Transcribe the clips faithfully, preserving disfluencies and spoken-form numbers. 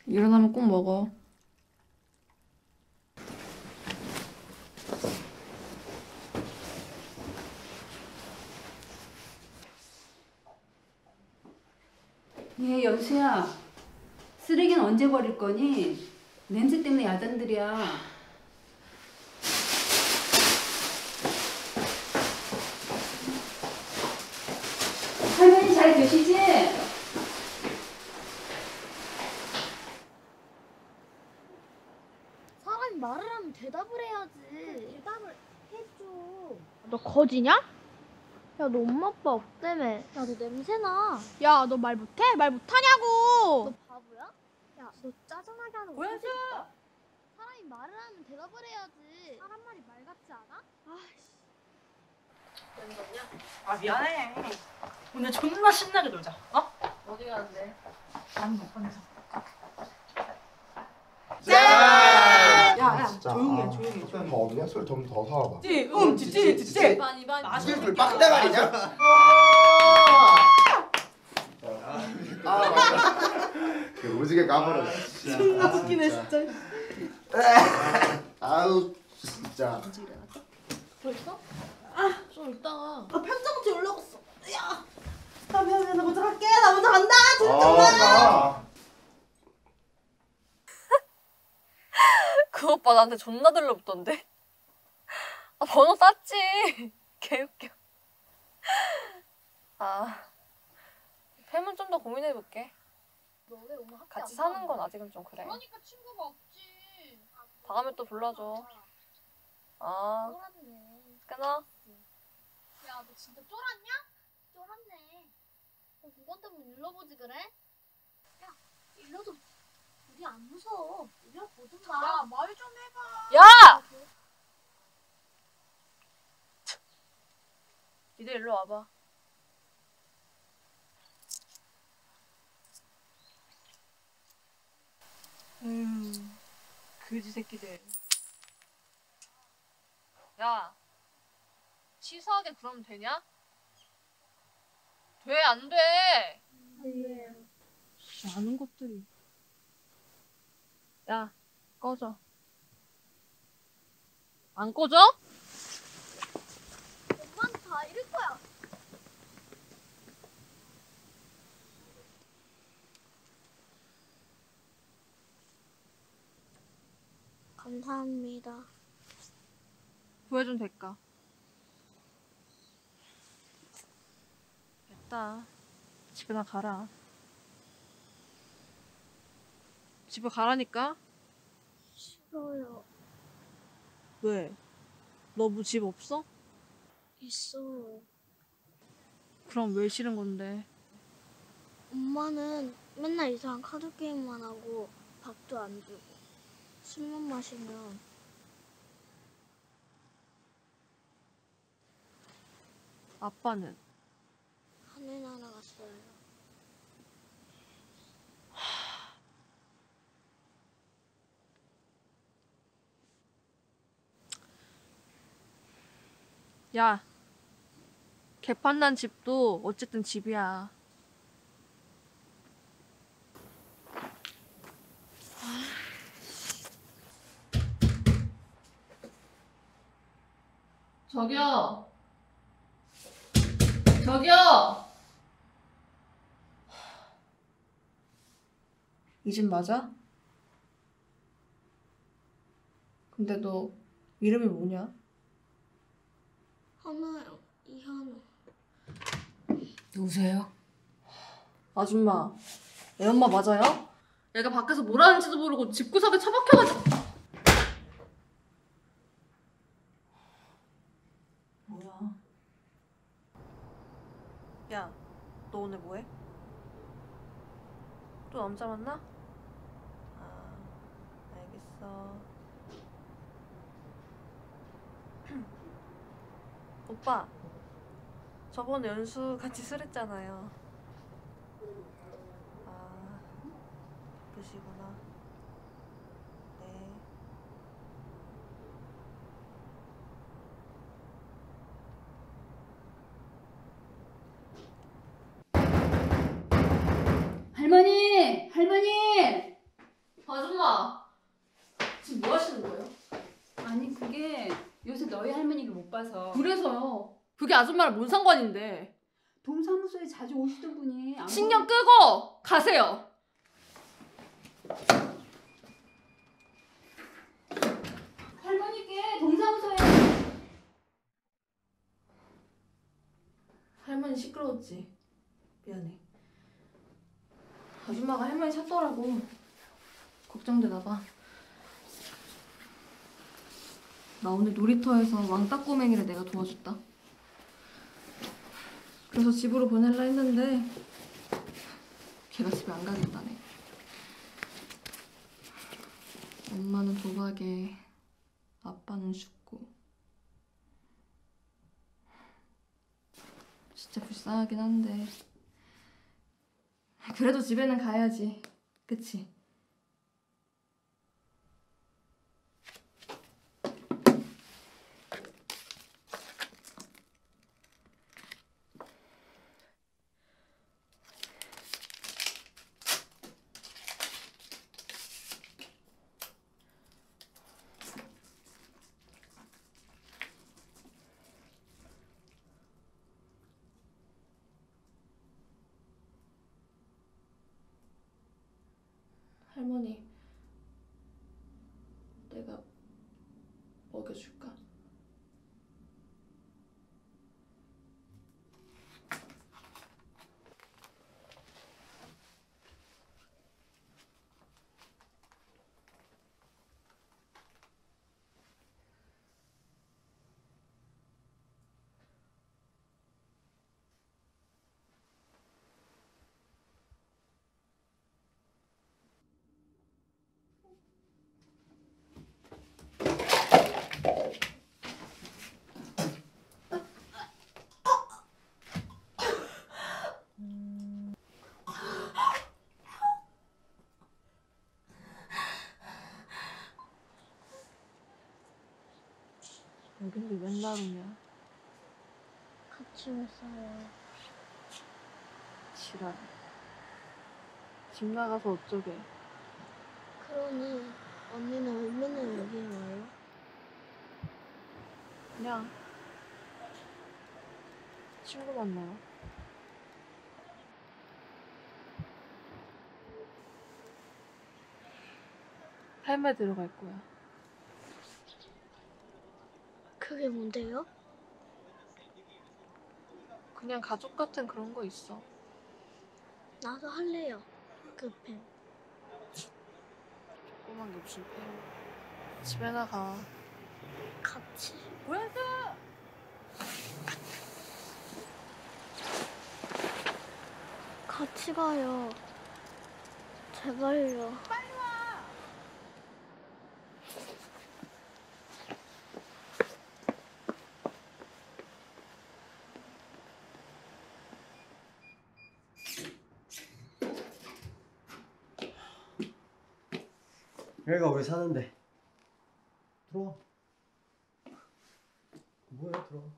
일어나면 꼭 먹어. 예, 연수야. 쓰레기는 언제 버릴 거니? 냄새 때문에 야단들이야. 할머니 잘 계시지? 사람이 말을 하면 대답을 해야지. 대답을 해줘. 너 거지냐? 야, 너 엄마 아빠 없다며. 야, 너 냄새나. 야, 너 말 못해? 말 못하냐고! 너 바보야? 야, 너 짜증나게 하는 거 고현수! 싫다. 사람이 말을 하면 대답을 해야지. 사람 말이 말 같지 않아? 아이씨. 아 미안해. 오늘 존나 신나게 놀자. 어? 어디 가는데? 나는 못 보내서. 짠! 야야 조용히 해 조용히 해. 뭐 없냐? 술 좀 더 사와봐. 찌, 응, 찌찌, 찌찌. 이반 이반. 술술 빡대가리냐? 아 맞다. 그 오지게 까버려. 존나 웃기네 진짜. 아우 진짜. 벌써? 좀 이따가. 아 편장부터 연락왔어. 야. 아 미안해 나 먼저 갈게. 나 먼저 간다. 아, 그 오빠 나한테 존나 들러붙던데? 아, 번호 땄지. 개웃겨. 아, 팸은 좀 더 고민해볼게. 너 왜 오늘 학교 같이 안 사는 가는 건 거야? 아직은 좀 그래. 그러니까 친구가 없지. 아, 다음에 또 불러줘. 아, 쫄았네. 끊어. 야, 너 진짜 쫄았냐? 쫄았네. 어, 그것 때문에 일러보지 그래? 야, 일러도 우리 안 무서워. 우리가 보든가. 야, 말 좀 해봐. 야! 니들 일로 와봐. 음, 그지 새끼들. 야, 치사하게 그러면 되냐? 돼, 안 돼? 아는 것들이. 야, 꺼져. 안 꺼져? 엄마는 다 잃을 거야. 감사합니다. 구해준 대가. 됐다. 집에나 가라. 집에 가라니까? 싫어요. 왜? 너 뭐 집 없어? 있어요. 그럼 왜 싫은 건데? 엄마는 맨날 이상한 카드 게임만 하고 밥도 안 주고 술만 마시면 아빠는? 하늘나라 갔어요. 야, 개판난 집도 어쨌든 집이야. 저기요. 저기요. 이 집 맞아? 근데 너 이름이 뭐냐? 하나요. 이현우. 누구세요? 아줌마, 애 엄마 맞아요? 애가 밖에서 뭘 하는지도 모르고 집구석에 처박혀가지고. 뭐야? 야, 너 오늘 뭐해? 또 남자 만나? 아, 알겠어. 오빠, 저번에 연수 같이 술했잖아요. 아, 바쁘시구나. 네. 할머니! 할머니! 아줌마 지금 뭐 하시는 거예요? 아니 그게 요새 너희 할머니를 못 봐서. 그래서요. 그게 아줌마랑 뭔 상관인데? 동사무소에 자주 오시던 분이 안 신경 끄고 가세요. 할머니께 동사무소에. 할머니 시끄러웠지. 미안해. 아줌마가 할머니 찾더라고. 걱정되나 봐. 나 오늘 놀이터에서 왕따꼬맹이를 내가 도와줬다. 그래서 집으로 보낼라 했는데 걔가 집에 안 가겠다네. 엄마는 도박에 아빠는 죽고. 진짜 불쌍하긴 한데 그래도 집에는 가야지. 그치? 할머니, 내가 먹여줄까? 여긴 왜 맨날 오냐? 같이 했어요. 지랄. 집 나가서 어쩌게? 그러니 언니는 왜 맨날 여기에 와요? 그냥 친구 만나요. 할매 들어갈 거야. 그게 뭔데요? 그냥 가족 같은 그런 거 있어. 나도 할래요. 그 뱀. 조그만 게 무슨 뱀. 집에 나가. 같이. 같이 가요. 제발요. 여기가 우리 사는데. 들어와. 뭐야, 들어와.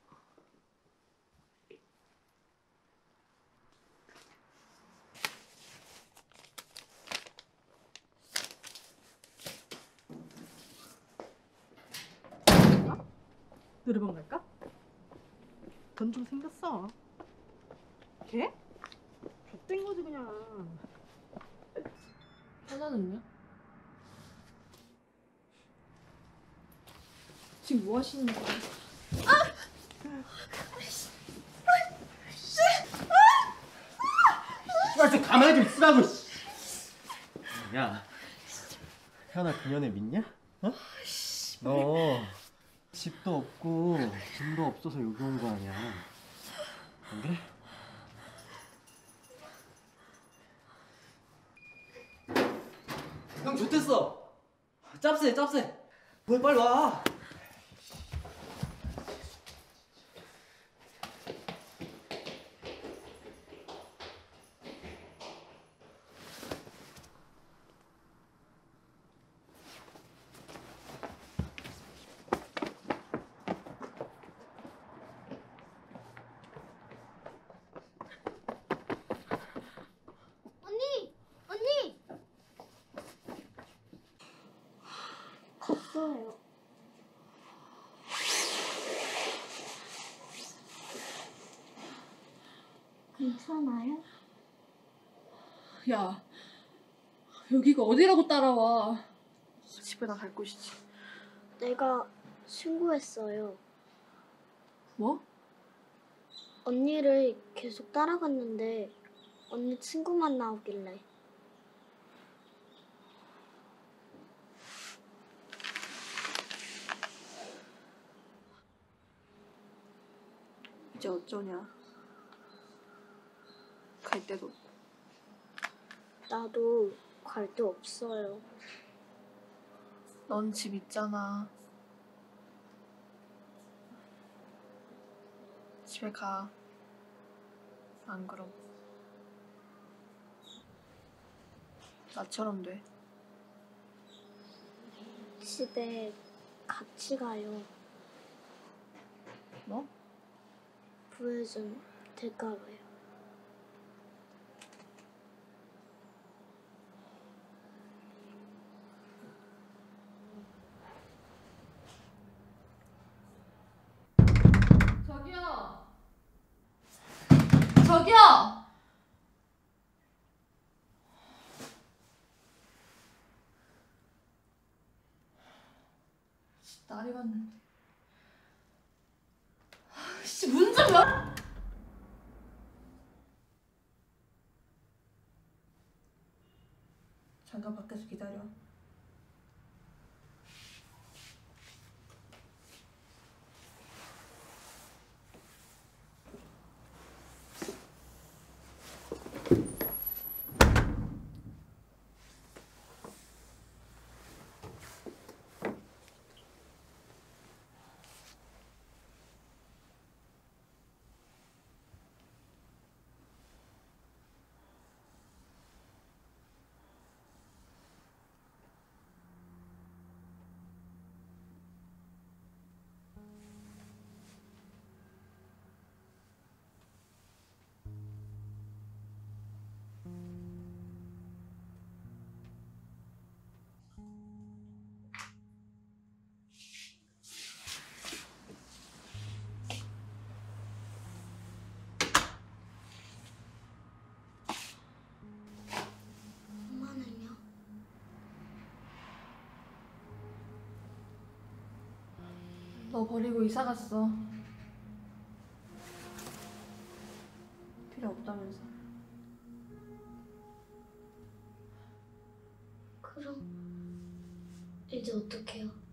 노래방 갈까? 돈 좀 생겼어. 걔? 좆된 거지 그냥. 하나는요? 지금 뭐 하시는 거예요? 야, 좀 가만히 좀 있으라고. 야, 태연아 그년애 믿냐? 어? 너 집도 없고 돈도 없어서 여기 온 거 아니야? 안 그래? 형 좋댔어. 짭새 짭새. 뭘 빨리 와. 언니! 언니! 괜찮아요? 야, 여기가 어디라고 따라와. 집에 나 갈 곳이지. 내가 신고했어요. 뭐? 언니를 계속 따라갔는데 언니 친구만 나오길래. 이제 어쩌냐. 갈 데도 없고. 나도 갈 데 없어요. 넌 집 있잖아. 집에 가. 안 그럼 나처럼 돼. 집에 같이 가요. 뭐? 구해준 대가로요. 저기요. 저기요. 날이 갔는데. 아씨, 문 좀 열. 잠깐 밖에서 기다려. 엄마는요? 너 버리고 이사 갔어. 필요 없다면서. 그럼 이제 어떡해요?